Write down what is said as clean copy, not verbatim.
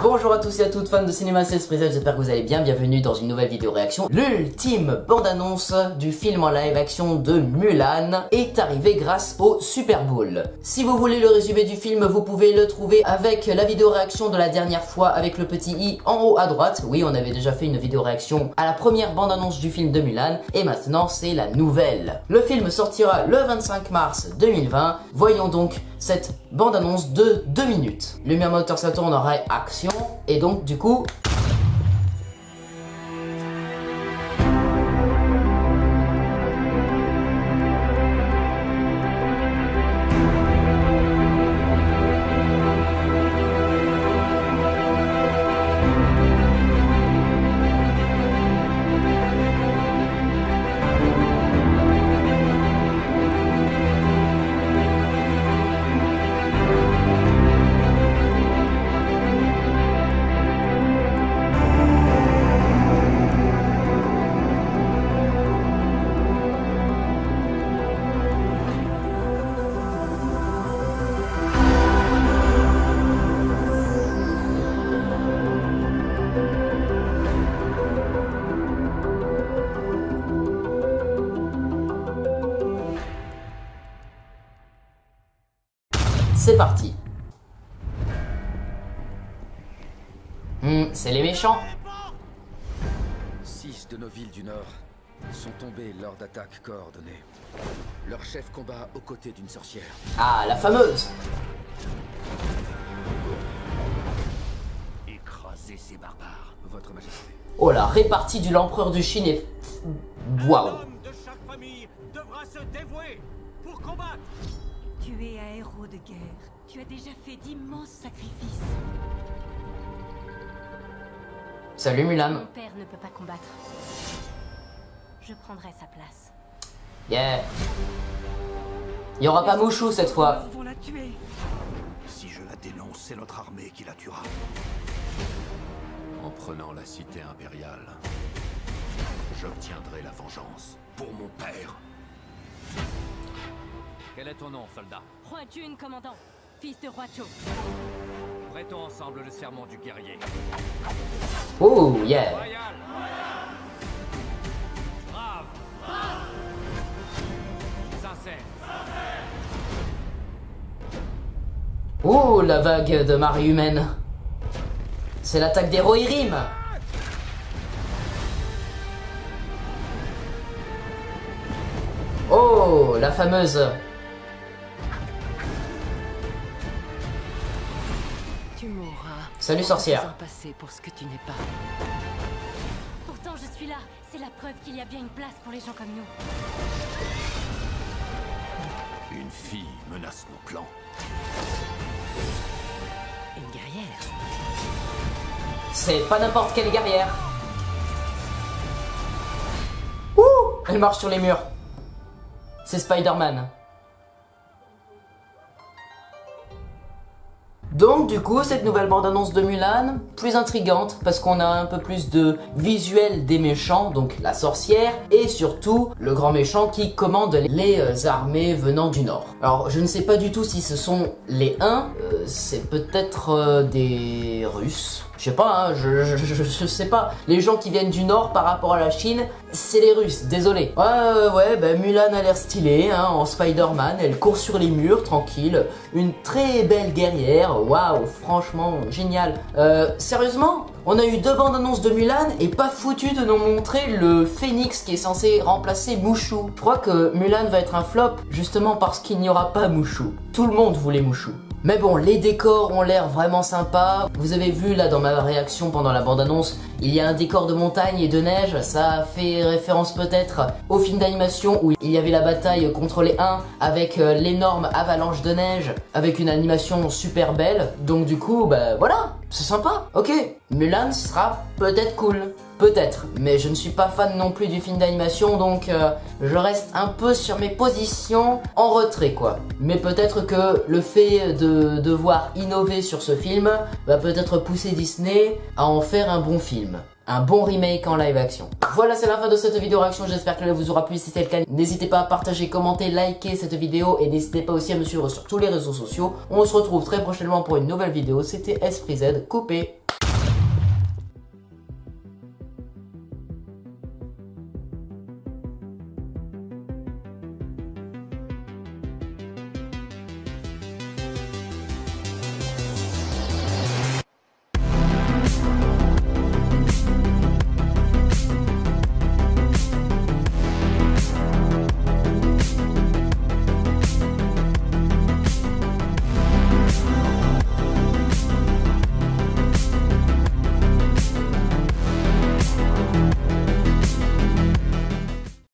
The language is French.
Bonjour à tous et à toutes fans de cinéma, c'est Esprit Z, j'espère que vous allez bien, bienvenue dans une nouvelle vidéo réaction. L'ultime bande-annonce du film en live action de Mulan est arrivée grâce au Super Bowl. Si vous voulez le résumé du film, vous pouvez le trouver avec la vidéo réaction de la dernière fois avec le petit i en haut à droite. Oui, on avait déjà fait une vidéo réaction à la première bande-annonce du film de Mulan et maintenant c'est la nouvelle. Le film sortira le 25 mars 2020. Voyons donc cette bande-annonce de 2 minutes. Lumière moteur ça tourne, action et donc du coup... C'est parti. C'est les méchants. 6 de nos villes du Nord sont tombées lors d'attaques coordonnées. Leur chef combat aux côtés d'une sorcière. Ah, la fameuse. Écrasez ces barbares, Votre Majesté. Oh, la répartie de l'empereur de Chine est... Waouh. Un homme de chaque famille devra se dévouer pour combattre. Tu es un héros de guerre. Tu as déjà fait d'immenses sacrifices. Salut Mulan. Mon père ne peut pas combattre. Je prendrai sa place. Yeah. Il n'y aura pas Mouchou cette fois. Nous vont la tuer. Si je la dénonce, c'est notre armée qui la tuera. En prenant la cité impériale, j'obtiendrai la vengeance pour mon père. Quel est ton nom, soldat? Roi Jun, commandant. Fils de Roi Cho. Prêtons ensemble le serment du guerrier. Oh, yeah. Royal. Brave. Sincère. Oh, la vague de marée humaine. C'est l'attaque des Rohirrim. Oh, la fameuse. Tu mourras. Salut sorcière. Sans passer pour ce que tu n'es pas. Pourtant, je suis là. C'est la preuve qu'il y a bien une place pour les gens comme nous. Une fille menace nos plans. Une guerrière. C'est pas n'importe quelle guerrière. Ouh, elle marche sur les murs. C'est Spider-Man. Donc du coup, cette nouvelle bande-annonce de Mulan, plus intrigante parce qu'on a un peu plus de visuel des méchants, donc la sorcière, et surtout le grand méchant qui commande les armées venant du Nord. Alors je ne sais pas du tout si ce sont les Huns, c'est peut-être des Russes. Je sais pas, hein, je sais pas. Les gens qui viennent du Nord par rapport à la Chine, c'est les Russes, désolé. Ouais, ben Mulan a l'air stylée, hein, en Spider-Man, elle court sur les murs, tranquille. Une très belle guerrière, waouh, franchement, génial. Sérieusement, on a eu 2 bandes annonces de Mulan et pas foutu de nous montrer le phénix qui est censé remplacer Mushu. Je crois que Mulan va être un flop, justement parce qu'il n'y aura pas Mushu. Tout le monde voulait Mushu. Mais bon, les décors ont l'air vraiment sympas. Vous avez vu là dans ma réaction pendant la bande-annonce, il y a un décor de montagne et de neige. Ça fait référence peut-être au film d'animation où il y avait la bataille contre les Huns avec l'énorme avalanche de neige, avec une animation super belle. Donc du coup, bah voilà, c'est sympa. Ok, Mulan sera peut-être cool. Peut-être, mais je ne suis pas fan non plus du film d'animation, donc je reste un peu sur mes positions en retrait quoi. Mais peut-être que le fait de devoir innover sur ce film va peut-être pousser Disney à en faire un bon film. Un bon remake en live action. Voilà, c'est la fin de cette vidéo réaction, j'espère qu'elle vous aura plu. Si c'est le cas, n'hésitez pas à partager, commenter, liker cette vidéo et n'hésitez pas aussi à me suivre sur tous les réseaux sociaux. On se retrouve très prochainement pour une nouvelle vidéo. C'était Esprit Z, coupé.